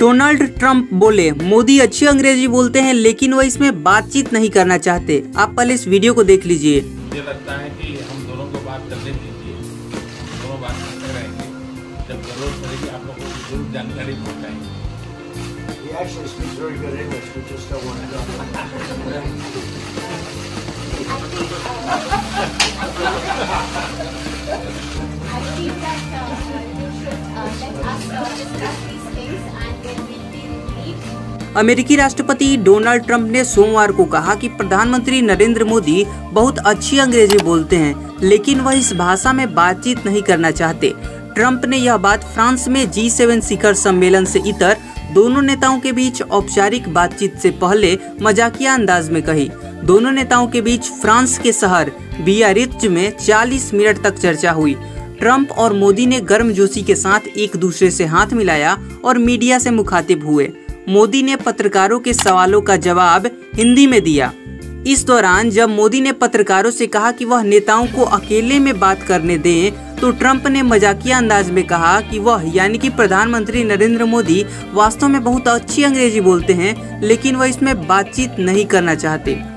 Donald Trump बोले मोदी अच्छी अंग्रेजी बोलते हैं लेकिन वह इसमें बातचीत नहीं करना चाहते। आप पहले इस वीडियो को देख लीजिए। मुझे लगता है कि हम दोनों को बात करने दीजिए, दोनों बात करते रहेंगे, जब जरूरत पड़ेगी आप लोगों को जरूर जानकारी पहुँचाएंगे। अमेरिकी राष्ट्रपति डोनाल्ड ट्रंप ने सोमवार को कहा कि प्रधानमंत्री नरेंद्र मोदी बहुत अच्छी अंग्रेजी बोलते हैं लेकिन वह इस भाषा में बातचीत नहीं करना चाहते। ट्रंप ने यह बात फ्रांस में G7 शिखर सम्मेलन से इतर दोनों नेताओं के बीच औपचारिक बातचीत से पहले मजाकिया अंदाज में कही। दोनों नेताओं के बीच फ्रांस के शहर बियारित्ज में 40 मिनट तक चर्चा हुई। ट्रंप और मोदी ने गर्मजोशी के साथ एक दूसरे से हाथ मिलाया और मीडिया से मुखातिब हुए। मोदी ने पत्रकारों के सवालों का जवाब हिंदी में दिया। इस दौरान जब मोदी ने पत्रकारों से कहा कि वह नेताओं को अकेले में बात करने दें, तो ट्रंप ने मजाकिया अंदाज में कहा कि वह यानी कि प्रधानमंत्री नरेंद्र मोदी वास्तव में बहुत अच्छी अंग्रेजी बोलते हैं लेकिन वह इसमें बातचीत नहीं करना चाहते।